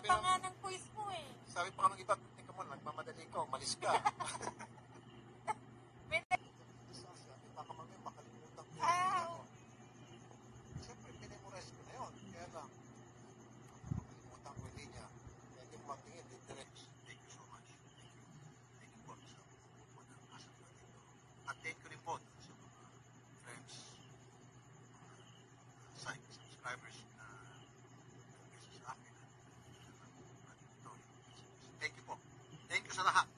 pa nga ng quiz mo eh. Sabi pa ka ng iba, tingnan mo, nagmamadali ka, umalis ka. Baka mamaya makalimutan ko. Siyempre, pinimorize ko na yun. Kaya lang, makalimutan ko yung linya. Kaya hindi mo matingin, diretso. Thank you so much. Thank you po sa po ng nasa dito. At thank you rin po sa mga friends, subscribers na nag-message sa akin. Thank you po. Thank you sa lahat.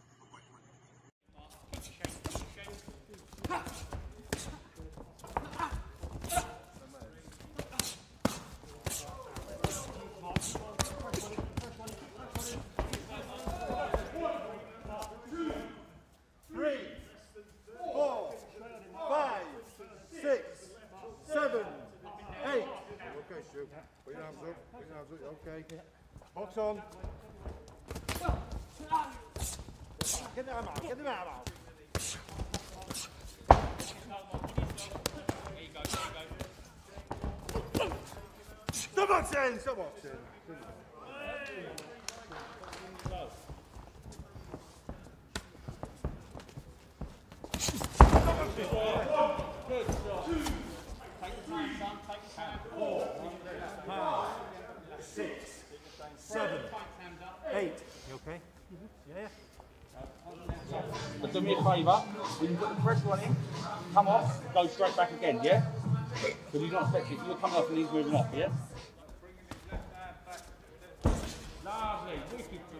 Put your hands up, okay. Box on. Get the arm out, get the arm out. Stop boxing, stop boxing. Good job. Take the time, son. Take the time. 4, 5, 6, 7, 8. You okay? Yeah. But do me a favour, when you put the pressure on him, come off, go straight back again, yeah? Because he's not expecting, you're coming off and he's moving off, yeah? Lovely, wicked.